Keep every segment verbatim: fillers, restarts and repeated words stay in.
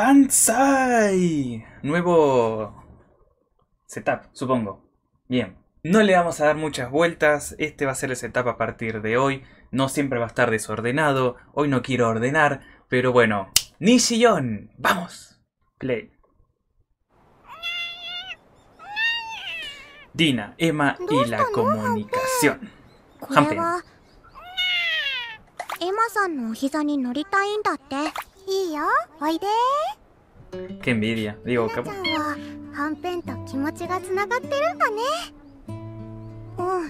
Banzai. Nuevo setup, supongo. Bien. No le vamos a dar muchas vueltas. Este va a ser el setup a partir de hoy. No siempre va a estar desordenado. Hoy no quiero ordenar. Pero bueno. Nishiyon. Vamos. Play. Dina, Emma y la comunicación. これはエマさんのお膝に乗りたいんだって。いいよ、おいで。 Qué envidia. Digo, ちゃんははんぺんと気持ちがつながってるんだね。うん。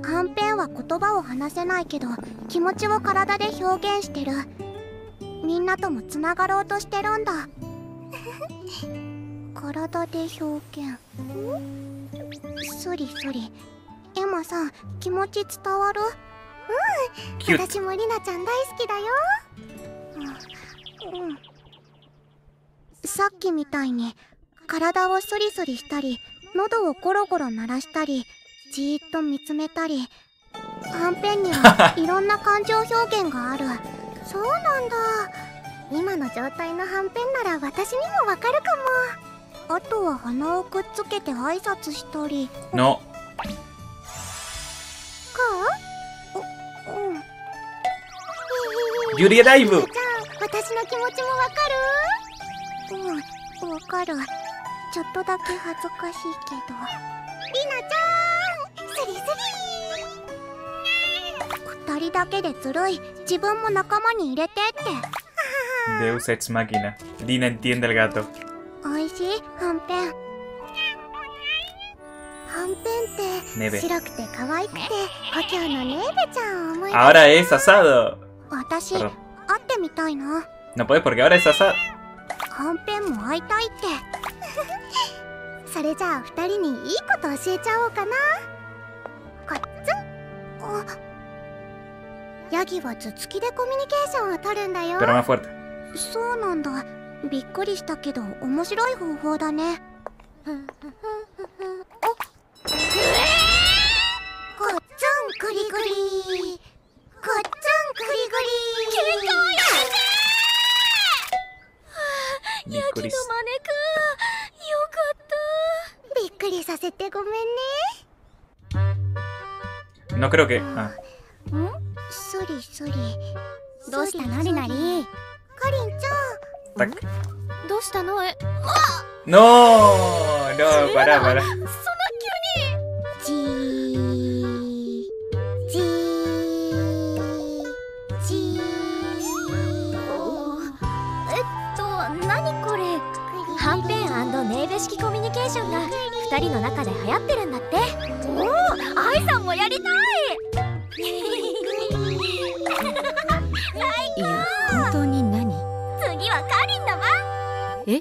はんぺんは言葉を話せないけど気持ちを体で表現してる。みんなともつながろうとしてるんだ。体で表現。そりそり。エマさん、気持ち伝わる？うん。私もリナちゃん大好きだよ。うん。うん。さっきみたいに体をソリソリしたり、喉をゴロゴロ鳴らしたり、じーっと見つめたり、はんぺんにはいろんな感情表現がある。そうなんだ。今の状態のはんぺんなら私にもわかるかも。あとは鼻をくっつけて挨拶したり。 No. こう？う、うん。 ユリアライブ。 ちゃん、私の気持ちもわかる？うん、わかる。ちょっとだけ恥ずかしいけど。リナちゃん、スリスリ。二人だけでずるい。自分も仲間に入れてって。 Deus ex machina. Dina entiende el gato. おいしい、はんぺん。はんぺんって白くて可愛くて故郷のネーベちゃんを思い出す。 Ahora es asado. 私、会ってみたいな。 No puedes porque ahora es asado. はんぺんも会いたいって。それじゃあ二人にいいこと教えちゃおうかな。こっつん。ヤギは頭突きでコミュニケーションを取るんだよ。 Pero más fuerte. そうなんだ。びっくりしたけど面白い方法だね。おっ、こっつんクリクリ、こっつんクリクリ。喧嘩はやめて。ヤギのマネくん、よかった。びっくりさせてごめんね。 No creo que. Ah. ん？そりそり。どうしたのリナリー？かりんちゃん。どうしたの？え、 No, no, para, para. そんな急に。じーじーじー。えっと、何これ？はんぺん&ネーベ式コミュニケーションがふたりの中で流行ってるんだって。おお、アイさんもやりたい。 いや、本当に何？ 次はカリンだわ。 え？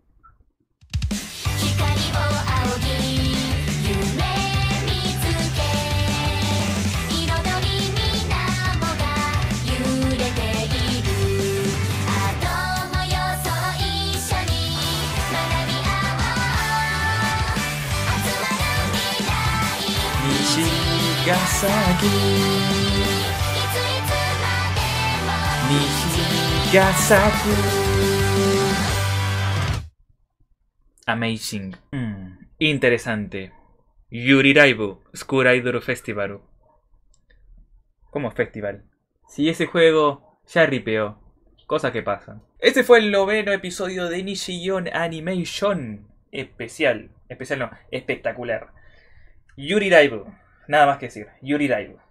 西が咲く西が咲く Amazing. Mm, interesante. Yuriraibu School Idol Festival. ¿Cómo festival? Si ese juego ya ripeó. Cosas que pasan. Este fue el noveno episodio de Nishiyon Animation. Especial. Especial no, espectacular. Yuriraibu. Nada más que decir. Yuriraibu.